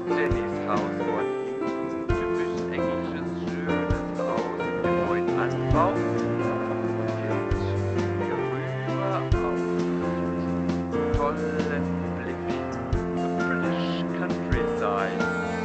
Jennys Haus von hinten. Typisch englisches, schönes Haus mit dem neuen Anbau. Jetzt hier rüber auf tollen Blick. The British countryside.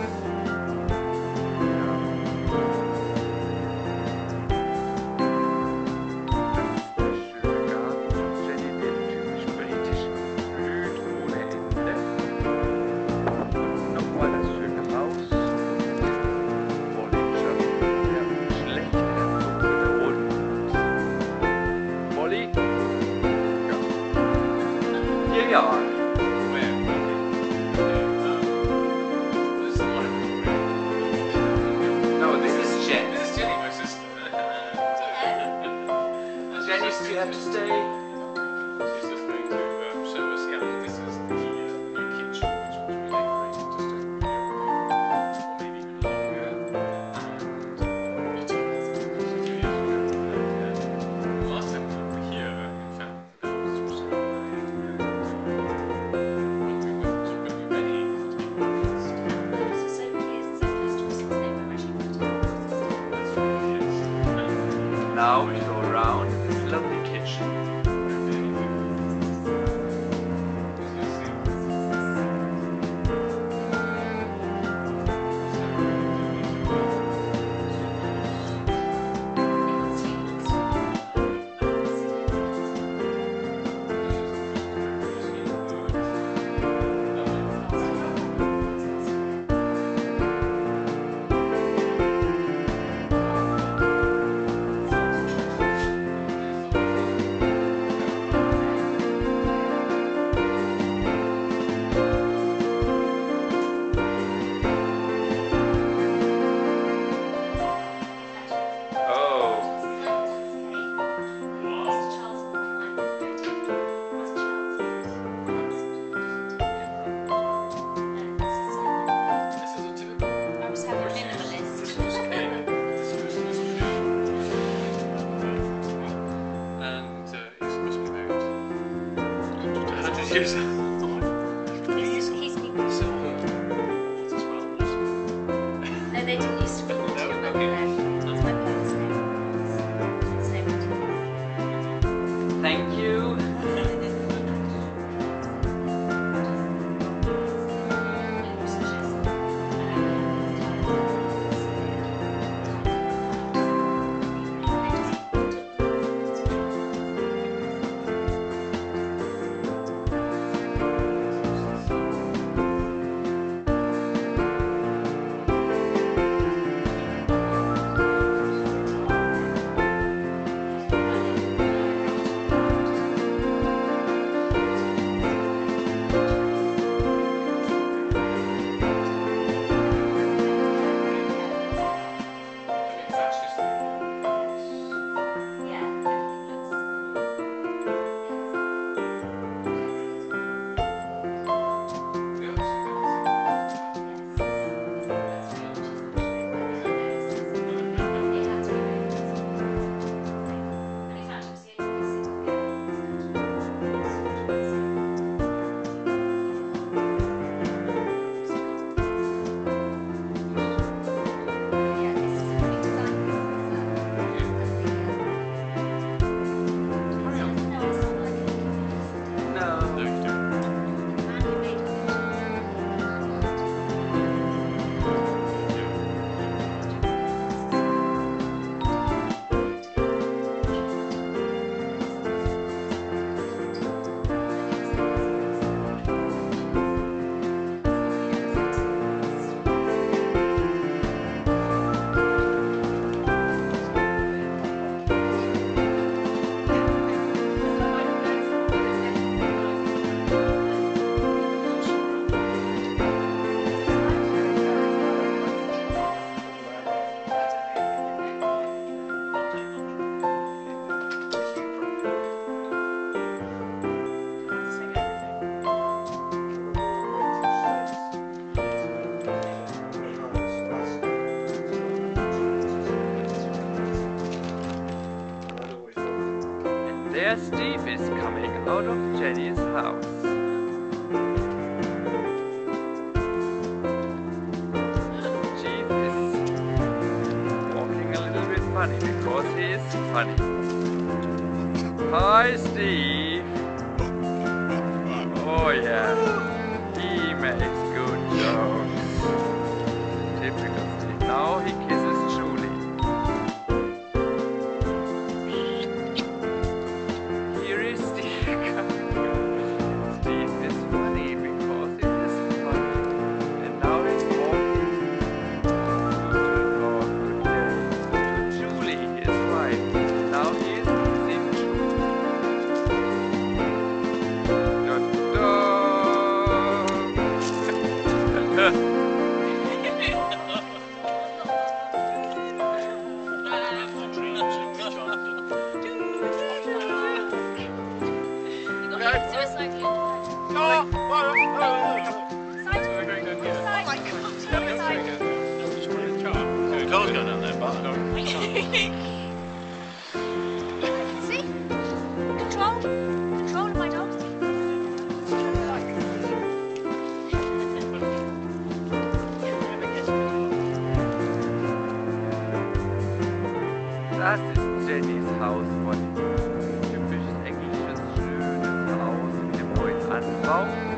Yeah. No, this is Jen. This is Jenny, my sister. Jenny's here to stay. She's just going to show us. Yeah, this is the new kitchen, which was redecorated just over a year ago, or maybe even longer. And 2 years ago. Last time we were here, in fact, that was just when we were going to be ready to be released. That's right, yes. Now we go around this lovely kitchen. Here's He's new. so old as well. No, they didn't used to be. No, okay. It's my parents' name. Thank you. There Steve is coming out of Jenny's house. funny. Hi, Steve. Oh yeah, he makes good jokes. Typical Steve. Now he kisses Julie. Here is Steve. Steve is funny because it is funny. And now he's walking to Julie, his wife. Now he is kissing Julie. Car's going down there, but See? Control of my dog. Das ist Jennys Haus von typisches englisches schönes Haus mit dem neuen Anbau.